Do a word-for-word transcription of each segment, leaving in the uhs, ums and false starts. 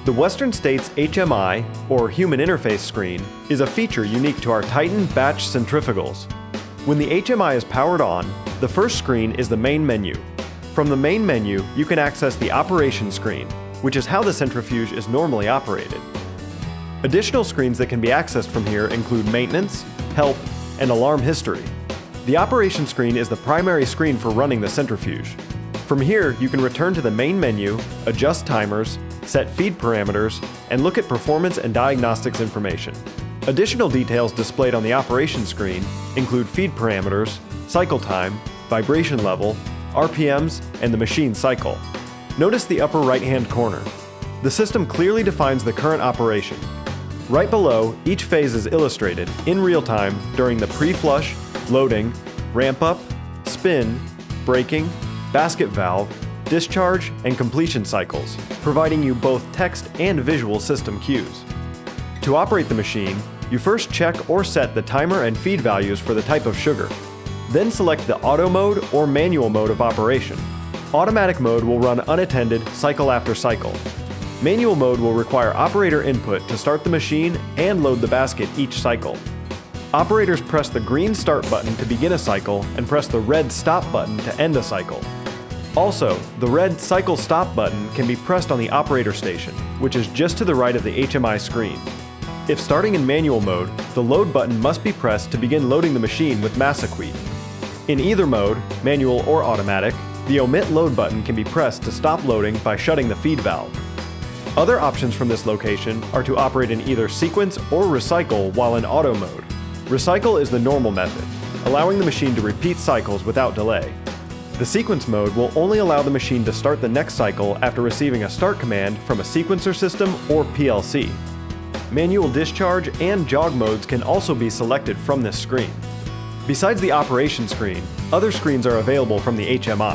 The Western States H M I, or Human Interface Screen, is a feature unique to our Titan batch centrifugals. When the H M I is powered on, the first screen is the main menu. From the main menu, you can access the operation screen, which is how the centrifuge is normally operated. Additional screens that can be accessed from here include maintenance, help, and alarm history. The operation screen is the primary screen for running the centrifuge. From here, you can return to the main menu, adjust timers, set feed parameters, and look at performance and diagnostics information. Additional details displayed on the operation screen include feed parameters, cycle time, vibration level, R P Ms, and the machine cycle. Notice the upper right-hand corner. The system clearly defines the current operation. Right below, each phase is illustrated in real time during the pre-flush, loading, ramp-up, spin, braking, basket valve, discharge, and completion cycles, providing you both text and visual system cues. To operate the machine, you first check or set the timer and feed values for the type of sugar. Then select the auto mode or manual mode of operation. Automatic mode will run unattended cycle after cycle. Manual mode will require operator input to start the machine and load the basket each cycle. Operators press the green start button to begin a cycle and press the red stop button to end a cycle. Also, the red cycle stop button can be pressed on the operator station, which is just to the right of the H M I screen. If starting in manual mode, the load button must be pressed to begin loading the machine with Massaquite. In either mode, manual or automatic, the omit load button can be pressed to stop loading by shutting the feed valve. Other options from this location are to operate in either sequence or recycle while in auto mode. Recycle is the normal method, allowing the machine to repeat cycles without delay. The sequence mode will only allow the machine to start the next cycle after receiving a start command from a sequencer system or P L C. Manual discharge and jog modes can also be selected from this screen. Besides the operation screen, other screens are available from the H M I.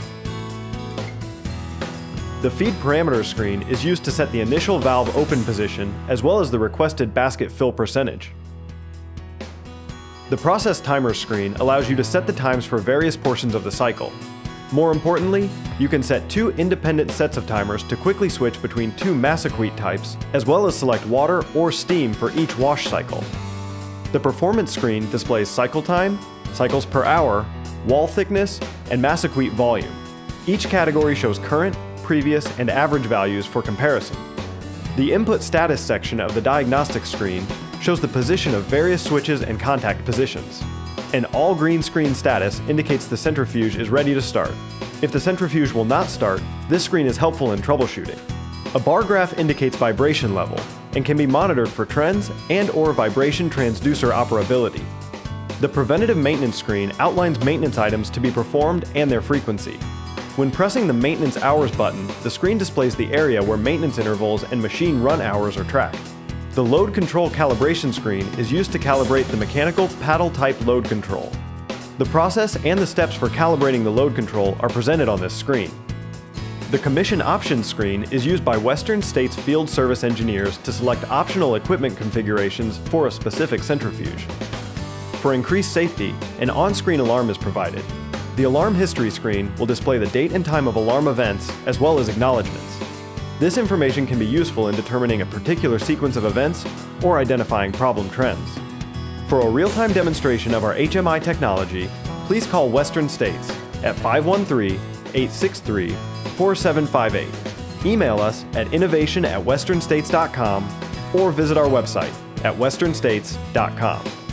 The feed parameters screen is used to set the initial valve open position as well as the requested basket fill percentage. The process timers screen allows you to set the times for various portions of the cycle. More importantly, you can set two independent sets of timers to quickly switch between two Massaquite types, as well as select water or steam for each wash cycle. The performance screen displays cycle time, cycles per hour, wall thickness, and Massaquite volume. Each category shows current, previous, and average values for comparison. The input status section of the diagnostics screen shows the position of various switches and contact positions. An all green screen status indicates the centrifuge is ready to start. If the centrifuge will not start, this screen is helpful in troubleshooting. A bar graph indicates vibration level and can be monitored for trends and or vibration transducer operability. The preventative maintenance screen outlines maintenance items to be performed and their frequency. When pressing the maintenance hours button, the screen displays the area where maintenance intervals and machine run hours are tracked. The load control calibration screen is used to calibrate the mechanical paddle type load control. The process and the steps for calibrating the load control are presented on this screen. The commission options screen is used by Western States field service engineers to select optional equipment configurations for a specific centrifuge. For increased safety, an on-screen alarm is provided. The alarm history screen will display the date and time of alarm events as well as acknowledgements. This information can be useful in determining a particular sequence of events or identifying problem trends. For a real-time demonstration of our H M I technology, please call Western States at five one three, eight six three, four seven five eight. Email us at innovation at western states dot com or visit our website at western states dot com.